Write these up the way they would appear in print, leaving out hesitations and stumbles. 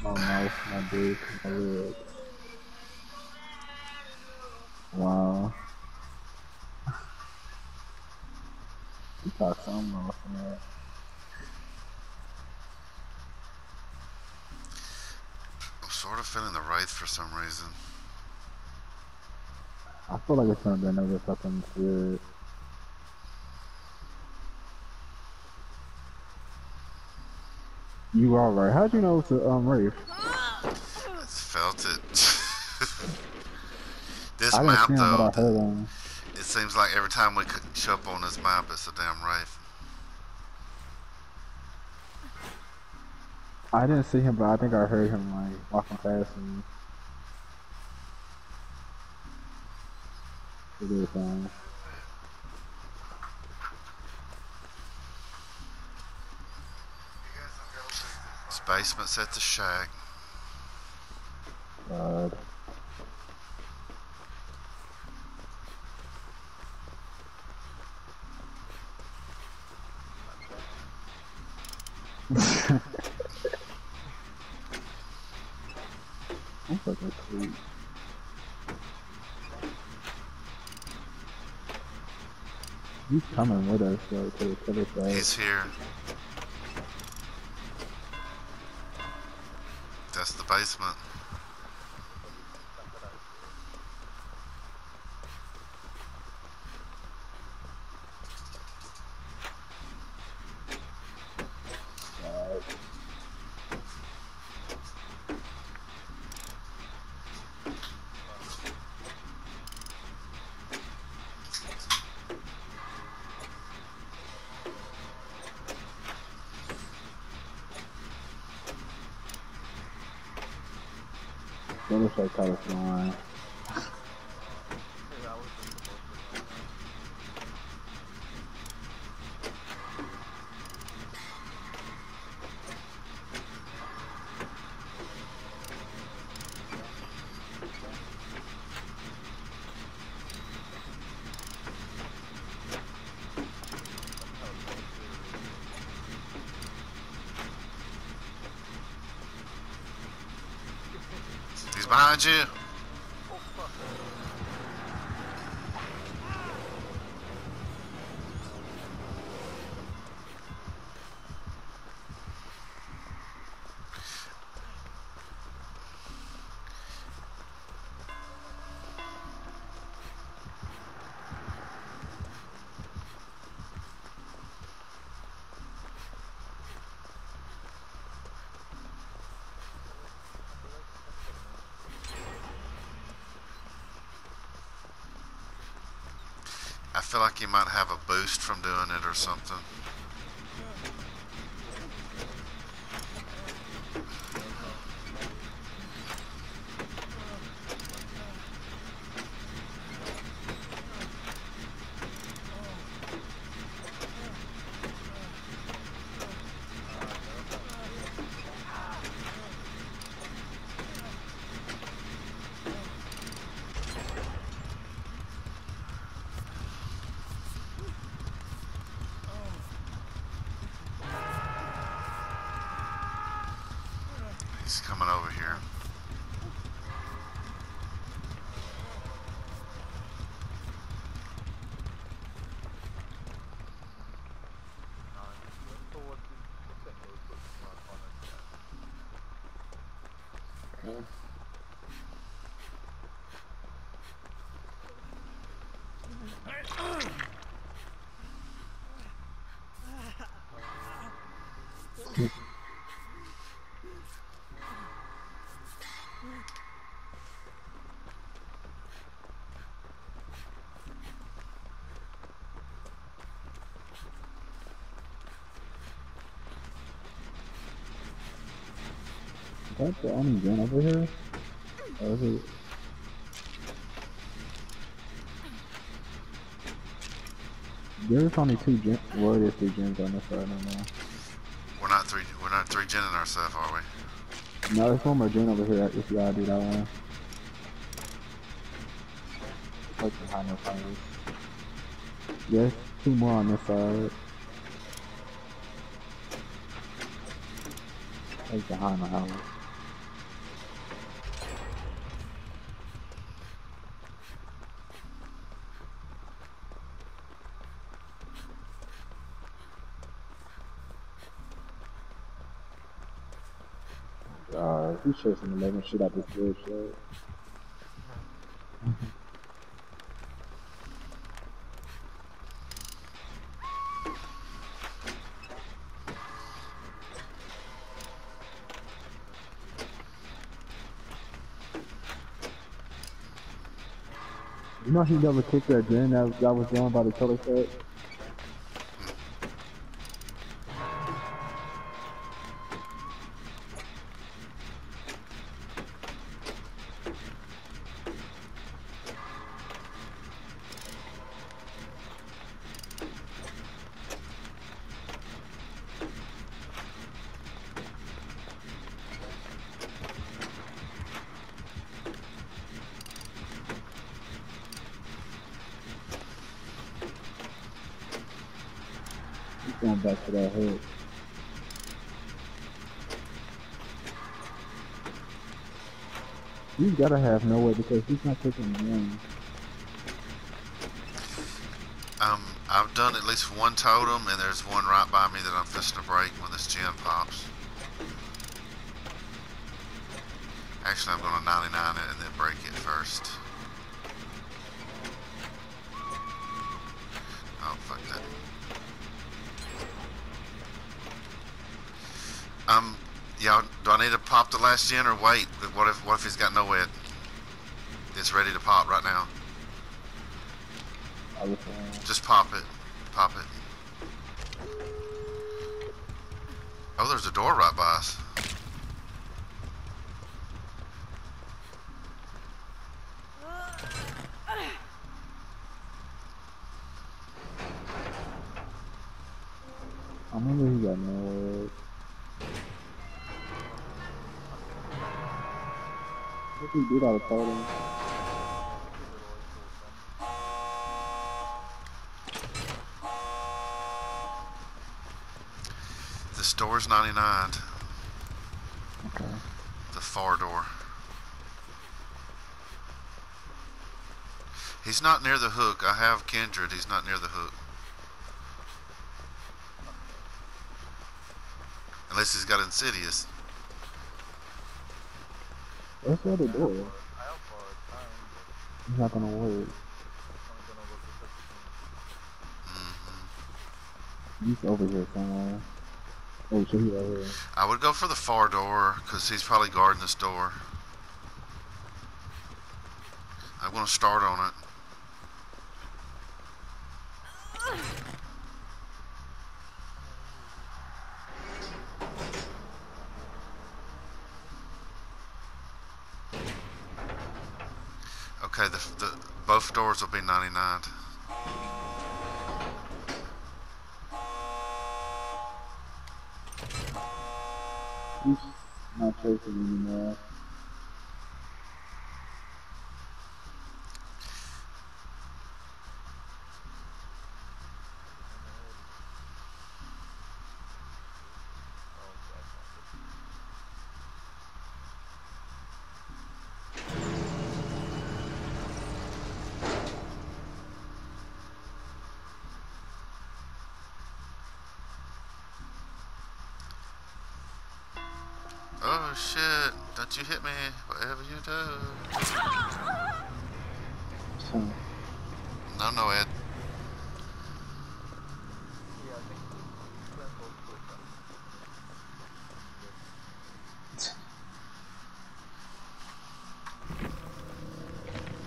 My mouth, my dick, my ribs. Wow. You got something off in that. I'm sort of feeling the wraith for some reason. I feel like it's gonna be another fucking spirit. You are right. How'd you know it's a wraith? I just felt it. This I didn't map, see him, but though, I heard him. it seems like every time we show up on this map, it's a damn wraith. I didn't see him, but I think I heard him like walking past me. It is fine. This basement's at the shack. God. I'm fucking sweet. He's coming with us though to the killer side. He's here. That's the basement. Killer side caught us flying. He's behind you. I feel like he might have a boost from doing it or something. He's coming over here. Is that the only gun over here? Or is it? There's only two gens. Well, there's two gens on this side no more. We're not three genning ourselves, are we? No, there's one more gen over here if you gotta do that one. It's like behind the fires. There's two more on this side. Like behind the house. He's chasing the living shit out this good shit. You know he never kicked that gen that was down by the color set? He's going back to that hood. He's gotta have nowhere because he's not taking the game. I've done at least one totem, and there's one right by me that I'm fixing to break when this gen pops. Actually, I'm going to 99 it and then break it first. Oh, fuck that. Yeah, do I need to pop the last gen or wait? What if he's got no wet? It's ready to pop right now. Just pop it. Pop it. Oh, there's a door right by us. I remember he got nowhere. What did he do out of totem? This door's 99. Okay. The far door. He's not near the hook. I have Kindred. He's not near the hook. Unless he's got Insidious. Where's the other door? It's not gonna work. He's over here somewhere. Oh, so he's over here. I would go for the far door, because he's probably guarding this door. I'm going to start on it. Okay, both doors will be 99. He's not chasing anymore. Oh shit, don't you hit me, whatever you do. So, No, Ed.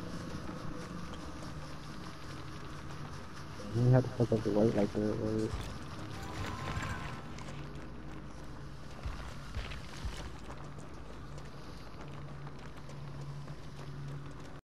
you have to fuck up the weight like that, right?